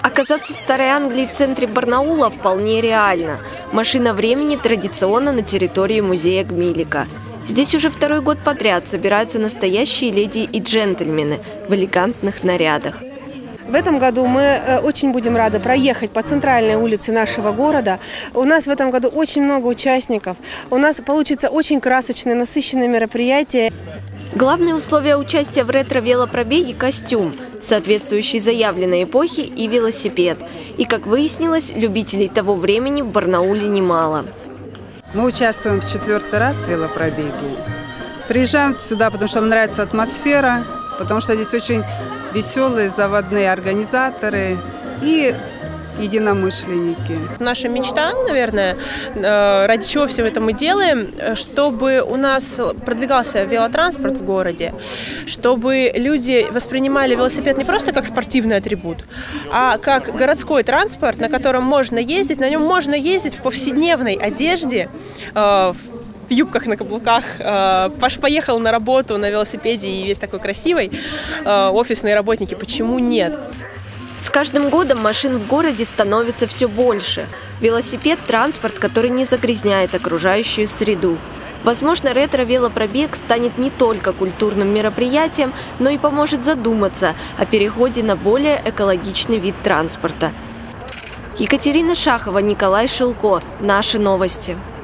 Оказаться в Старой Англии в центре Барнаула вполне реально. Машина времени традиционно на территории музея Гмилика. Здесь уже второй год подряд собираются настоящие леди и джентльмены в элегантных нарядах. В этом году мы очень будем рады проехать по центральной улице нашего города. У нас в этом году очень много участников. У нас получится очень красочное, насыщенное мероприятие. Главное условие участия в ретро-велопробеге – костюм, соответствующий заявленной эпохе, и велосипед. И, как выяснилось, любителей того времени в Барнауле немало. Мы участвуем в 4-й раз в велопробеге. Приезжаем сюда, потому что нам нравится атмосфера, потому что здесь очень веселые заводные организаторы и единомышленники. Наша мечта, наверное, ради чего все это мы делаем, чтобы у нас продвигался велотранспорт в городе, чтобы люди воспринимали велосипед не просто как спортивный атрибут, а как городской транспорт, на котором можно ездить, на нем можно ездить в повседневной одежде, в юбках на каблуках, поехал на работу на велосипеде и весь такой красивый, офисные работники, почему нет? С каждым годом машин в городе становится все больше. Велосипед – транспорт, который не загрязняет окружающую среду. Возможно, ретро-велопробег станет не только культурным мероприятием, но и поможет задуматься о переходе на более экологичный вид транспорта. Екатерина Шахова, Николай Шилко. Наши новости.